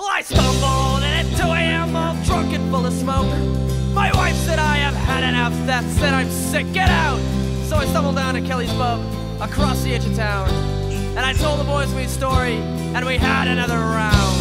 Well, I stumbled in at 2 a.m. all drunk and full of smoke. My wife said I have had enough, that said I'm sick, get out! So I stumbled down to Kelly's Pub, across the edge of town. And I told the boys my story, and we had another round.